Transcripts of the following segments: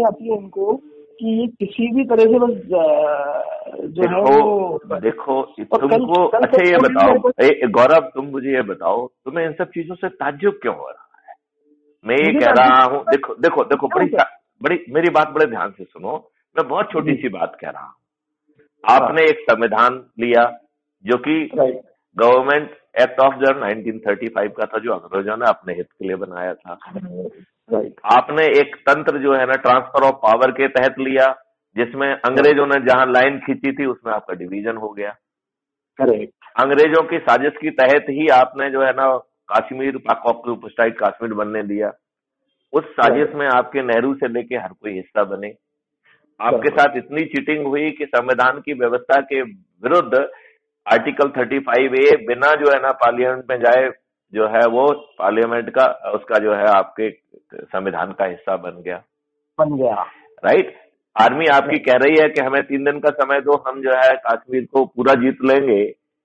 नहीं आती है उनको कि ये किसी भी तरह से बस जो है वो देखो तुमको अच्छा ये बताओ गौरव, तुम मुझे ये बताओ, तुम्हें इन सब चीजों से ताज्जुब क्यों हो रहा है? मैं ये कह रहा हूँ, देखो देखो देखो, बड़ी मेरी बात बड़े ध्यान से सुनो। मैं बहुत छोटी सी बात कह रहा हूँ। आपने एक संविधान लिया जो कि गवर्नमेंट एक्ट ऑफ 1935 का था, जो अंग्रेजों ने अपने हित के लिए बनाया था। आपने एक तंत्र जो है ना ट्रांसफर ऑफ पावर के तहत लिया, जिसमें अंग्रेजों ने जहां लाइन खींची थी उसमें आपका डिवीजन हो गया। अंग्रेजों की साजिश के तहत ही आपने जो है ना कश्मीर, पाक ऑक्युपाइड कश्मीर बनने दिया। उस साजिश में आपके नेहरू से लेके हर कोई हिस्सा बने। आपके साथ इतनी चीटिंग हुई कि संविधान की व्यवस्था के विरुद्ध आर्टिकल 35A बिना जो है ना पार्लियामेंट में जाए जो है वो पार्लियामेंट का उसका जो है आपके संविधान का हिस्सा बन गया। राइट। आर्मी आपकी कह रही है कि हमें 3 दिन का समय दो, हम जो है कश्मीर को पूरा जीत लेंगे।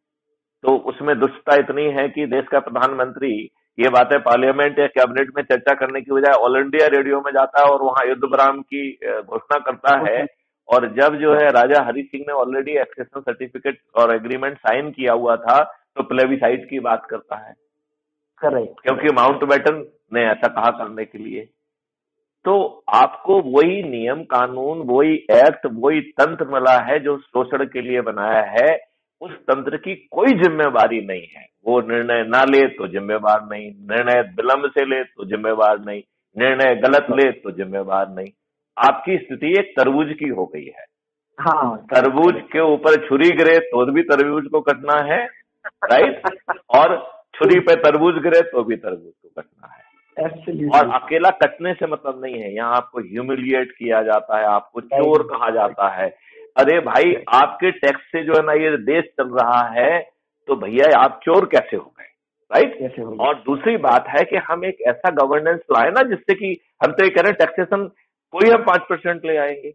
तो उसमें दुष्टता इतनी है कि देश का प्रधानमंत्री ये बातें पार्लियामेंट या कैबिनेट में चर्चा करने की बजाय ऑल इंडिया रेडियो में जाता है और वहां युद्ध विराम की घोषणा करता है। और जब जो है राजा हरि सिंह ने ऑलरेडी एक्सेशन सर्टिफिकेट और एग्रीमेंट साइन किया हुआ था तो प्लेबिसाइट की बात करता है। क्योंकि माउंटबेटन ने ऐसा कहा करने के लिए। तो आपको वही नियम कानून, वही एक्ट, वही तंत्र मिला है जो शोषण के लिए बनाया है। उस तंत्र की कोई जिम्मेवारी नहीं है। वो निर्णय ना ले तो जिम्मेवार नहीं, निर्णय विलंब से ले तो जिम्मेवार नहीं, निर्णय गलत ले तो जिम्मेवार नहीं। आपकी स्थिति एक तरबूज की हो गई है। तरबूज के ऊपर छुरी गिरे तो भी तरबूज को कटना है, राइट, और छुरी पे तरबूज गिरे तो भी तरबूज को कटना है। और अकेला कटने से मतलब नहीं है, यहाँ आपको ह्यूमिलिएट किया जाता है, आपको चोर कहा जाता है। अरे भाई, आपके टैक्स से जो है ना ये देश चल रहा है, तो भैया आप चोर कैसे हो गए, राइट। और दूसरी बात है कि हम एक ऐसा गवर्नेंस लाए ना जिससे कि हम तो ये कह रहे हैं टैक्सेशन कोई हम 5% ले आएंगे।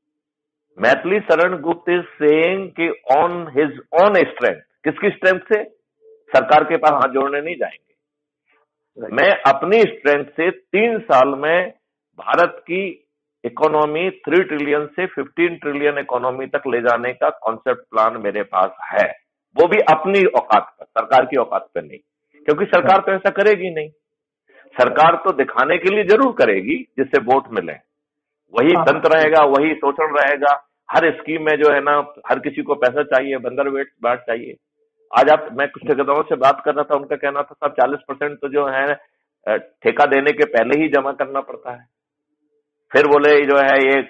मैथिली शरण गुप्त इज सेइंग कि ऑन हिज ओन स्ट्रेंथ, किसकी स्ट्रेंथ से? सरकार के पास हाथ जोड़ने नहीं जाएंगे। मैं अपनी स्ट्रेंथ से 3 साल में भारत की इकोनॉमी 3 ट्रिलियन से 15 ट्रिलियन इकोनॉमी तक ले जाने का कॉन्सेप्ट प्लान मेरे पास है। वो भी अपनी औकात पर, सरकार की औकात पर नहीं, क्योंकि सरकार तो ऐसा करेगी नहीं। सरकार तो दिखाने के लिए जरूर करेगी जिससे वोट मिले, वही तंत्र रहेगा, वही शोषण रहेगा। हर स्कीम में जो है ना हर किसी को पैसा चाहिए, बंदर बाट चाहिए। आज मैं कुछ ठेकेदारों से बात कर रहा था, उनका कहना था साहब 40% तो जो है ठेका देने के पहले ही जमा करना पड़ता है। फिर बोले जो है ये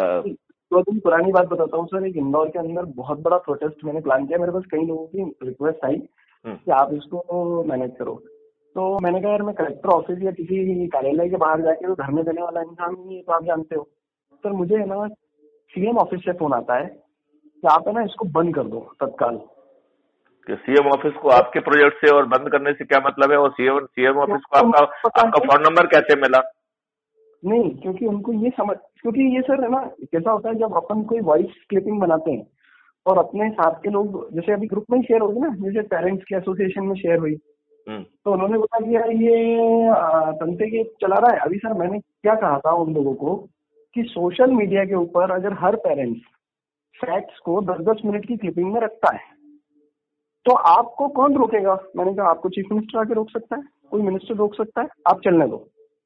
2 दिन पुरानी बात बताता हूँ सर। एक इंदौर के अंदर बहुत बड़ा प्रोटेस्ट मैंने प्लान किया। मेरे पास कई लोगों की रिक्वेस्ट आई कि आप इसको मैनेज करो। तो मैंने कहा यार मैं कलेक्टर ऑफिस या किसी कार्यालय के बाहर जाके तो धरने देने वाला इंसान नहीं है, तो आप जानते हो। सर मुझे है ना सीएम ऑफिस से फोन आता है कि आप है ना इसको बंद कर दो तत्काल। सीएम ऑफिस को आपके प्रोजेक्ट से और बंद करने से क्या मतलब है? और सीएम ऑफिस को आपका फोन नंबर कैसे मिला? नहीं, क्योंकि उनको ये समझ, क्योंकि ये सर है ना कैसा होता है जब अपन कोई वॉइस क्लिपिंग बनाते हैं और अपने साथ के लोग, जैसे अभी ग्रुप में शेयर होगी ना, जैसे पेरेंट्स के एसोसिएशन में शेयर हुई, तो उन्होंने बोला कि यार ये तंते के चला रहा है। अभी सर मैंने क्या कहा था उन लोगों को कि सोशल मीडिया के ऊपर अगर हर पेरेंट्स फैक्ट्स को 10-10 मिनट की क्लिपिंग में रखता है तो आपको कौन रोकेगा? मैंने कहा आपको चीफ मिनिस्टर आके रोक सकता है, कोई मिनिस्टर रोक सकता है, आप चलने दो।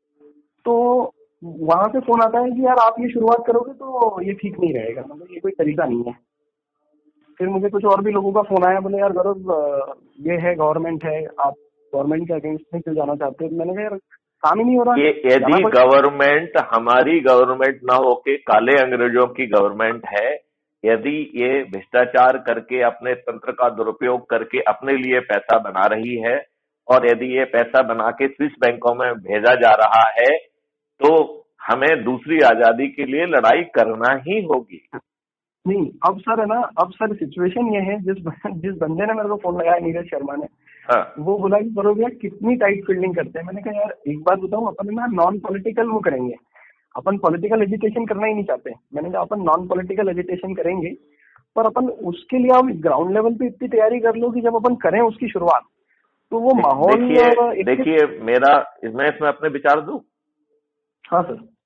तो वहां से फोन आता है कि यार आप ये शुरुआत करोगे तो ये ठीक नहीं रहेगा, मतलब ये कोई तरीका नहीं है। फिर मुझे कुछ और भी लोगों का फोन आया, बोले यार गौरव ये है गवर्नमेंट है, आप गवर्नमेंट के अगेंस्ट में क्यों जाना चाहते हो? मैंने कहा यार काम ही नहीं हो रहा। यदि गवर्नमेंट हमारी गवर्नमेंट ना होके काले अंग्रेजों की गवर्नमेंट है, यदि ये भ्रष्टाचार करके अपने तंत्र का दुरुपयोग करके अपने लिए पैसा बना रही है और यदि ये पैसा बना के स्विस बैंकों में भेजा जा रहा है, तो हमें दूसरी आजादी के लिए लड़ाई करना ही होगी। नहीं, अब सर है ना, अब सर सिचुएशन ये है, जिस बंदे ने मेरे को फोन लगाया, नीरज शर्मा ने, वो बोला कि बरोबर कितनी टाइट फील्डिंग करते हैं। मैंने कहा यार एक बात बताऊं, अपन ना नॉन पॉलिटिकल वो करेंगे, अपन पॉलिटिकल एजिटेशन करना ही नहीं चाहते। मैंने कहा अपन नॉन पॉलिटिकल एजिटेशन करेंगे, पर अपन उसके लिए आप ग्राउंड लेवल पे इतनी तैयारी कर लो कि जब अपन करें उसकी शुरुआत तो वो माहौल। देखिए मैं इसमें अपने विचार दूं। हाँ सर।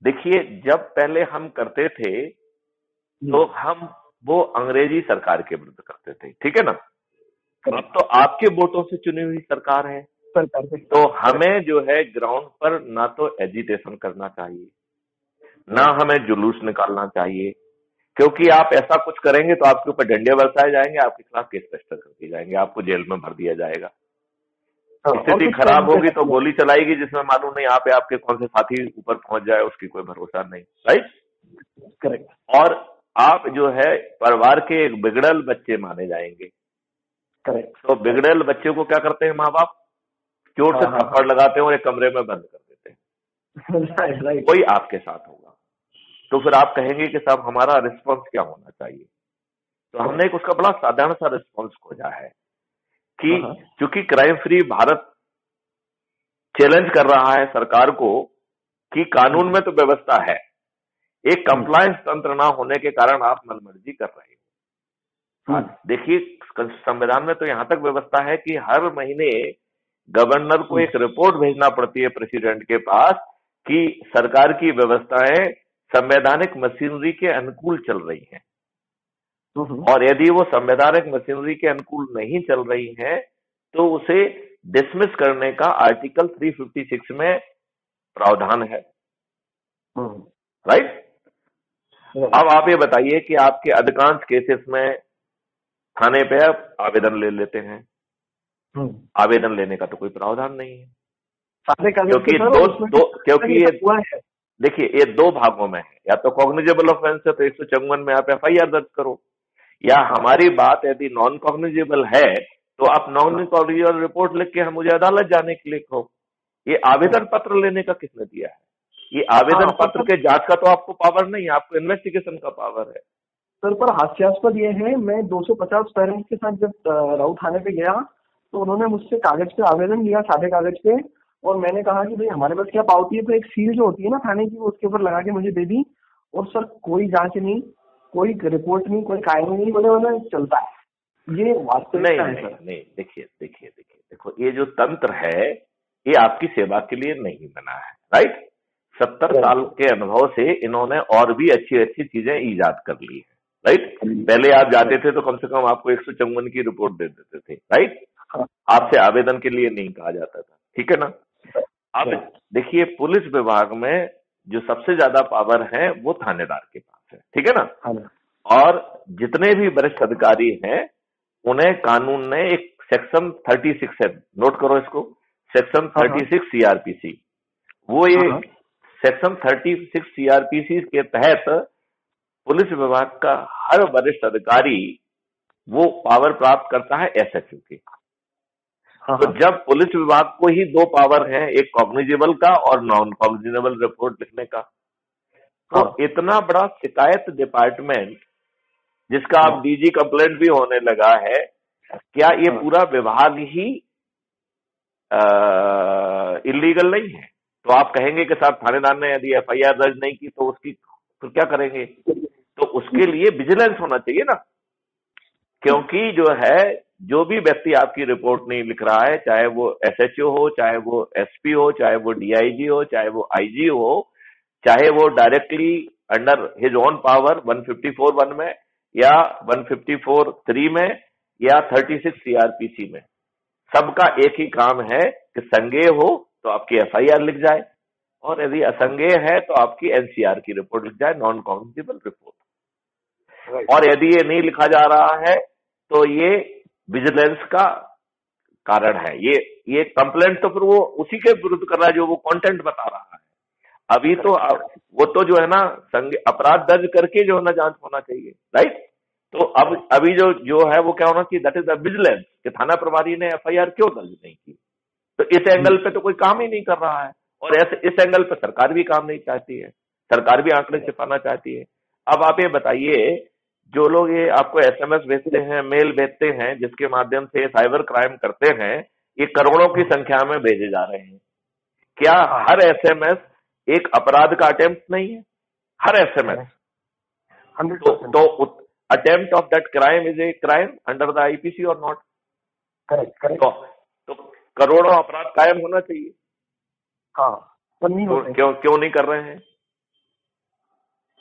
देखिए, जब पहले हम करते थे तो हम वो अंग्रेजी सरकार के विरुद्ध करते थे, ठीक है ना। अब तो आपके वोटों से चुनी हुई सरकार है, तो हमें जो है ग्राउंड पर ना तो एजिटेशन करना चाहिए, ना हमें जुलूस निकालना चाहिए, क्योंकि आप ऐसा कुछ करेंगे तो आपके ऊपर डंडे बरसाए जाएंगे, आपके खिलाफ केस रजिस्टर कर दिए जाएंगे, आपको जेल में भर दिया जाएगा। स्थिति खराब होगी तो गोली चलाएगी, जिसमें मालूम नहीं यहाँ पे आपके कौन से साथी ऊपर पहुंच जाए, उसकी कोई भरोसा नहीं, राइट। करेक्ट। और आप जो है परिवार के एक बिगड़ल बच्चे माने जाएंगे। करेक्ट। तो बिगड़ल बच्चे को क्या करते हैं माँ बाप, चोट से थप्पड़ लगाते हैं और एक कमरे में बंद कर देते हैं। राइट। वही आपके साथ होगा। तो फिर आप कहेंगे कि साहब हमारा रिस्पॉन्स क्या होना चाहिए। तो हमने एक उसका बड़ा साधारण सा रिस्पॉन्स खोजा है कि चूंकि क्राइम फ्री भारत चैलेंज कर रहा है सरकार को कि कानून में तो व्यवस्था है, एक कंप्लायंस तंत्र ना होने के कारण आप मनमर्जी कर रहे हो। देखिए, संविधान में तो यहां तक व्यवस्था है कि हर महीने गवर्नर को एक रिपोर्ट भेजना पड़ती है प्रेसिडेंट के पास कि सरकार की व्यवस्थाएं संवैधानिक मशीनरी के अनुकूल चल रही हैं, और यदि वो संवैधानिक मशीनरी के अनुकूल नहीं चल रही है तो उसे डिसमिस करने का आर्टिकल 356 में प्रावधान है, राइट। अब आप ये बताइए कि आपके अधिकांश केसेस में थाने पे आप आवेदन ले लेते हैं, आवेदन लेने का तो कोई प्रावधान नहीं है, क्योंकि ये देखिए ये दो भागों में है, या तो कॉग्निजेबल ऑफेंस है तो 154 में आप FIR दर्ज करो, या हमारी बात यदि नॉन कॉग्निजेबल है तो आप नॉन कॉग्निजेबल रिपोर्ट लिख के हम मुझे अदालत जाने के लिए कहो। ये आवेदन पत्र लेने का किसने दिया है? ये आवेदन पत्र के जांच का तो आपको पावर नहीं है, आपको इन्वेस्टिगेशन का पावर है। सर, पर हास्यास्पद ये है, मैं 250 पेरेंट्स के साथ जब राउत थाने पे गया तो उन्होंने मुझसे कागज पे आवेदन लिया, सादे कागज पे, और मैंने कहा कि भाई हमारे पास क्या पावती है, तो एक सील जो होती है ना थाने की, वो उसके ऊपर लगा के मुझे दे दी। और सर कोई जांच नहीं, कोई रिपोर्ट नहीं, कोई कायदे नहीं, बोले चलता है। ये वास्तविकता है सर। नहीं, देखिए देखो, ये जो तंत्र है ये आपकी सेवा के लिए नहीं बना है, राइट। 70 साल के अनुभव से इन्होंने और भी अच्छी अच्छी चीजें ईजाद कर ली है, राइट। पहले आप जाते थे तो कम से कम आपको 154 की रिपोर्ट दे देते थे, राइट। आपसे आवेदन के लिए नहीं कहा जाता था, ठीक है ना। अब देखिए, पुलिस विभाग में जो सबसे ज्यादा पावर है वो थानेदार के पास है, ठीक है ना। और जितने भी वरिष्ठ अधिकारी हैं उन्हें कानून ने एक सेक्शन 36 है, नोट करो इसको, सेक्शन 36 CRPC, वो ये सेक्शन 36 CRPC के तहत पुलिस विभाग का हर वरिष्ठ अधिकारी वो पावर प्राप्त करता है SHO की। तो जब पुलिस विभाग को ही दो पावर है, एक कॉग्निजेबल का और नॉन कॉग्निजेबल रिपोर्ट लिखने का, तो इतना बड़ा शिकायत डिपार्टमेंट जिसका अब DG कंप्लेंट भी होने लगा है, क्या ये पूरा विभाग ही इलीगल नहीं है? तो आप कहेंगे कि साहब थानेदार ने यदि FIR दर्ज नहीं की तो उसकी फिर क्या करेंगे? तो उसके लिए विजिलेंस होना चाहिए ना, क्योंकि जो है जो भी व्यक्ति आपकी रिपोर्ट नहीं लिख रहा है, चाहे वो SHO हो, चाहे वो SP हो, चाहे वो DIG हो, चाहे वो IG हो, चाहे वो directly under his own power 154(1) में या 154(3) में या 36 CRPC में, सबका एक ही काम है कि संज्ञेय हो तो आपकी FIR लिख जाए, और यदि असंज्ञेय है तो आपकी NCR की रिपोर्ट लिख जाए, नॉन कॉग्निजेबल रिपोर्ट। और यदि ये नहीं लिखा जा रहा है तो ये विजिलेंस का कारण है, ये कंप्लेंट तो फिर वो उसी के विरुद्ध कर रहा है जो वो कंटेंट बता रहा है। अभी तो वो तो जो है ना अपराध दर्ज करके जो है ना जांच होना चाहिए, राइट। तो अब अभी जो है वो क्या होना चाहिए, दैट इज द विजिलेंस, कि थाना प्रभारी ने FIR क्यों दर्ज नहीं की। तो इस एंगल पे तो कोई काम ही नहीं कर रहा है, और ऐसे इस एंगल पे सरकार भी काम नहीं चाहती है, सरकार भी आंकड़े छिपाना चाहती है। अब आप ये बताइए, जो लोग ये आपको SMS भेजते हैं, मेल भेजते हैं, जिसके माध्यम से साइबर क्राइम करते हैं, ये करोड़ों की संख्या में भेजे जा रहे हैं। क्या हर SMS एक अपराध का अटेम्प्ट नहीं है? हर SMS तो attempt of that crime is a crime under the IPC और नॉट? करेक्ट। तो करोड़ों अपराध कायम होना चाहिए। पर नहीं तो क्यों नहीं कर रहे हैं?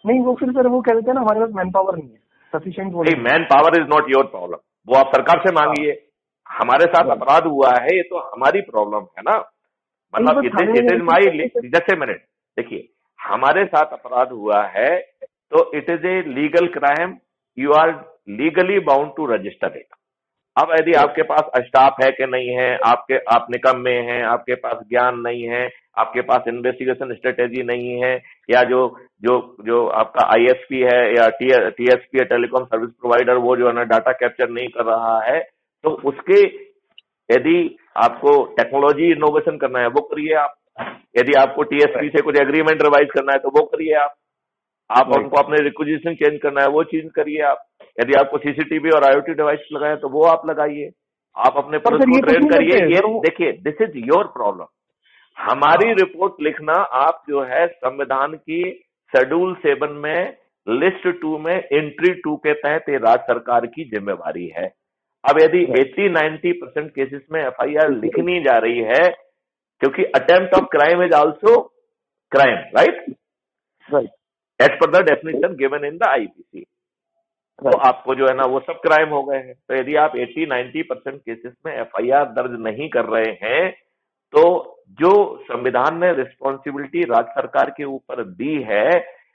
नहीं वो फिर सर वो कह देते हैं ना हमारे पास मैन पावर नहीं है सफिशिएंट, वो नहीं। Man power is not your problem, वो आप सरकार से मांगिए। हमारे साथ अपराध हुआ है, ये तो हमारी प्रॉब्लम है ना। मतलब it is my, just a minute, देखिए हमारे साथ अपराध हुआ है तो it is a legal crime, you are legally bound to register it. अब यदि आपके पास स्टाफ है कि नहीं है, आप निकम्मे हैं, आपके पास ज्ञान नहीं है, आपके पास इन्वेस्टिगेशन स्ट्रेटेजी नहीं है, या जो जो जो आपका आईएसपी है या टीएसपी है, टेलीकॉम सर्विस प्रोवाइडर, वो जो है ना डाटा कैप्चर नहीं कर रहा है, तो उसके यदि आपको टेक्नोलॉजी इनोवेशन करना है वो करिए आप। यदि आपको टीएसपी से कुछ एग्रीमेंट रिवाइज करना है तो वो करिए आप उनको अपने रिक्विजिशन चेंज करना है वो चीज करिए आप। यदि आपको सीसीटीवी और आईओटी डिवाइस लगाए तो वो आप लगाइए। आप अपने पुलिस को ट्रेन करिए। ये देखिए, दिस इज योर प्रॉब्लम। हमारी रिपोर्ट लिखना आप जो है संविधान की शेड्यूल 7 में लिस्ट 2 में एंट्री 2 के तहत ये राज्य सरकार की जिम्मेवारी है। अब यदि 80-90% केसेस में एफआईआर लिखनी जा रही है, क्योंकि attempt of crime is also crime, right, as per the definition given in the IPC. तो आपको जो है ना वो सब क्राइम हो गए हैं। तो यदि आप 80-90% केसेस में एफआईआर दर्ज नहीं कर रहे हैं, तो जो संविधान ने रिस्पॉन्सिबिलिटी राज्य सरकार के ऊपर दी है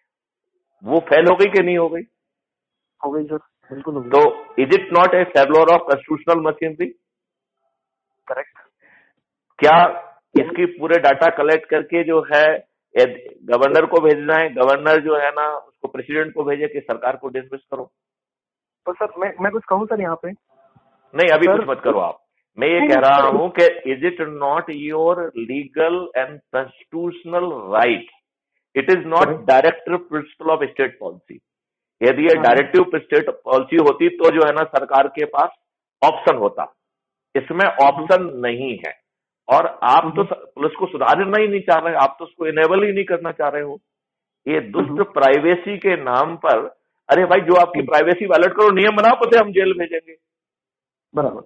वो फेल हो गई कि नहीं हो गई? हो गई सर, बिल्कुल हो गई। तो is it not a failure of constitutional machinery? Correct. क्या इसकी पूरे डाटा कलेक्ट करके जो है गवर्नर को भेजना है, गवर्नर जो है ना उसको प्रेसिडेंट को भेजे कि सरकार को डिसमिस करो? तो सर मैं कुछ कहूँ सर यहाँ पे? नहीं, अभी कुछ मत करो आप। मैं ये कह रहा हूं कि is it not your legal and constitutional right, it is not directive principle of state policy. यदि ये डायरेक्टिव स्टेट पॉलिसी होती तो जो है ना सरकार के पास ऑप्शन होता, इसमें ऑप्शन नहीं है। और आप तो पुलिस को सुधारना ही नहीं चाह रहे, आप तो उसको इनेबल ही नहीं करना चाह रहे हो। ये दुष्ट प्राइवेसी के नाम पर, अरे भाई जो आपकी प्राइवेसी वायलेट करो, नियम बनाओ, पते हम जेल भेजेंगे। बराबर।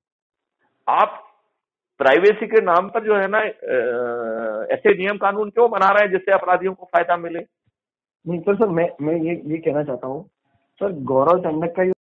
आप प्राइवेसी के नाम पर जो है ना ऐसे नियम कानून क्यों बना रहे हैं जिससे अपराधियों को फायदा मिले? नहीं सर मैं ये कहना चाहता हूँ सर, गौरव चंडक का